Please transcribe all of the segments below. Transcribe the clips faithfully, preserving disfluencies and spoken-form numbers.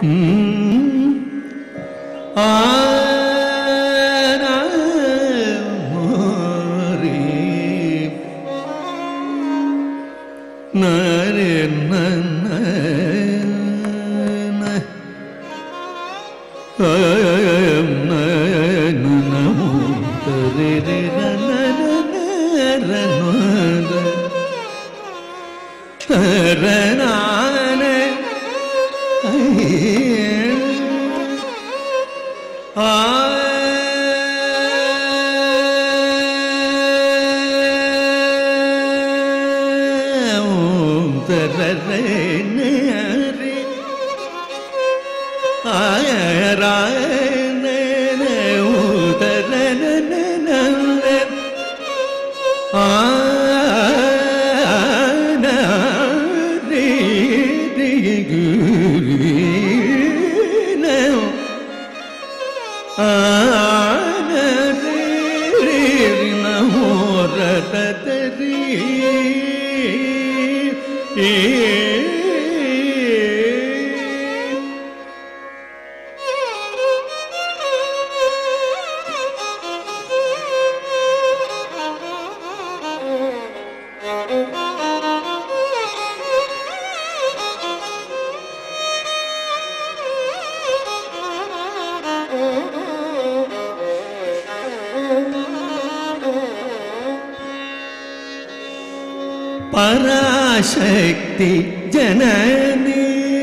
पराशक्ति जननी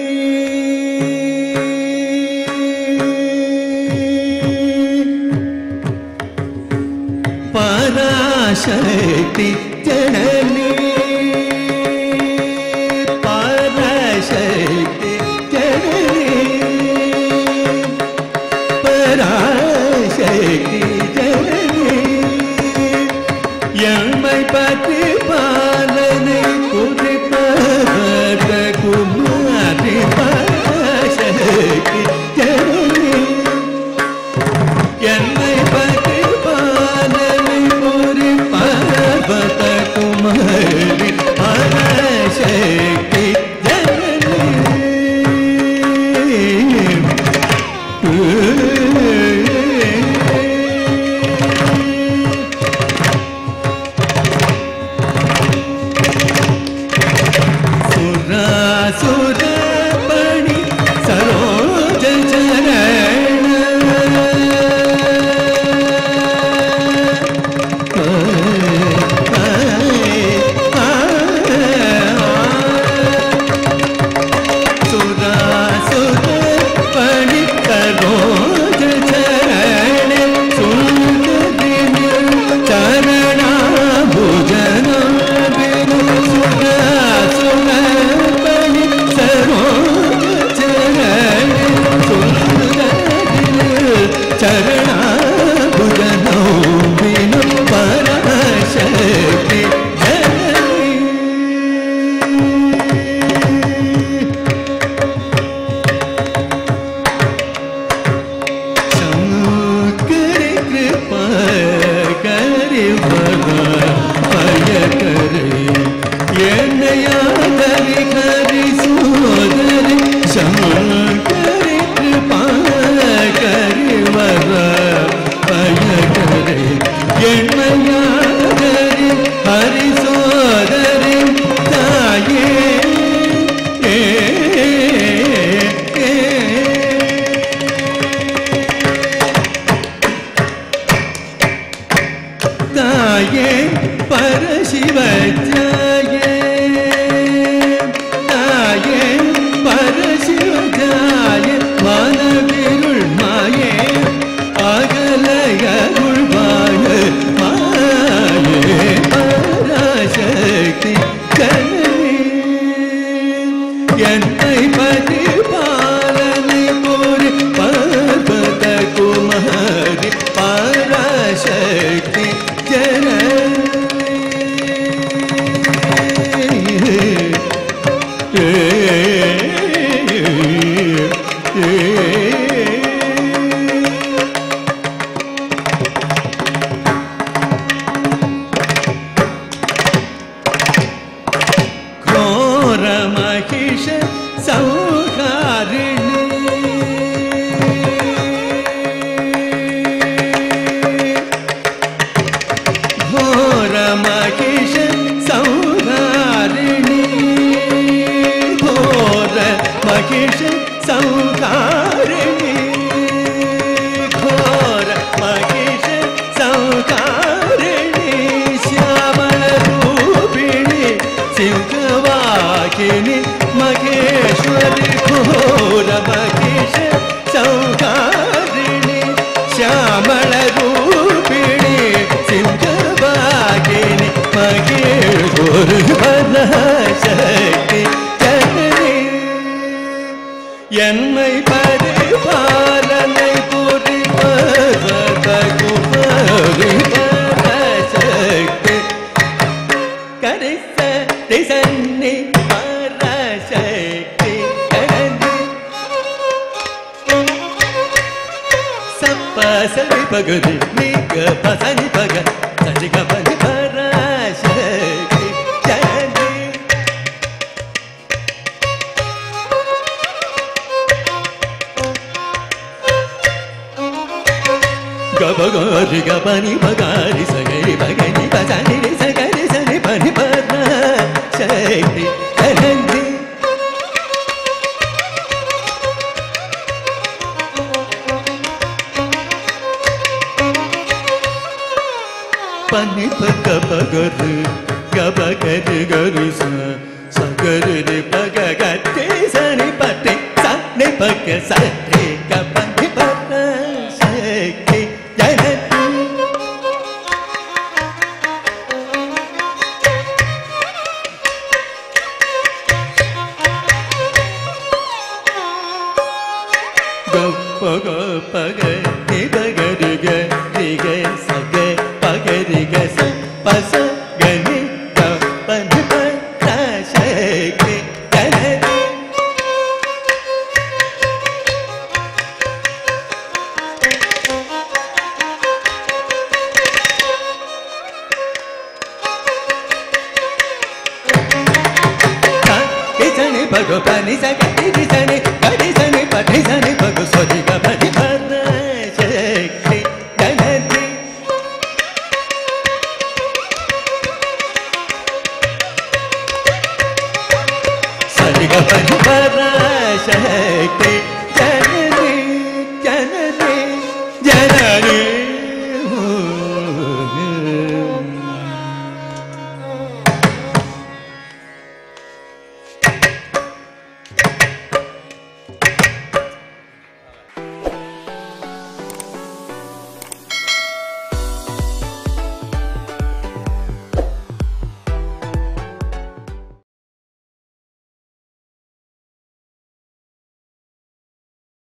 पराशक्ति जननी पराशक्ति जननी पराशक्ति जननी यमै पति कुमारी पराशक्ति जननी यन्मै प्रतिपालनी पुरी पर्वत कुमारी पराशक्ति घोर महिष संहारिणी सिंहवाहिनी महेश्वरी घोर महिष संहारिणी श्यामल रूपिणी सिंहवाहिनी महेश्वरी पराशक्ति जननी என்னை பரிபாலனை புரிபவத குமரி பராசக்தி கரிச திசன்னி பராசக்தி கரந்தி சப்ப சரி பகதி நிக பசனி பக சரி கபனி பராசக்தி கரந்தி गबगरि गबनि बगारि सगरि बगनि बसनि रि सगरि सनि पनि पराशक्ति जननी पनि पग पगरि गबगरि गरि स सगरि रि पग गति सनि पति सनि पग सनि गबनि पराशक्ति पग पग नि पग रि ग रि ग स ग पग रि ग स प स ग नि ग प नि प पराशक्ति जननी सनि पग पनि स ग रि सनि ग रि सनि प रि सनि पग सरि ग पनि पराशक्ति जननी सरि ग पनि पराशक्ति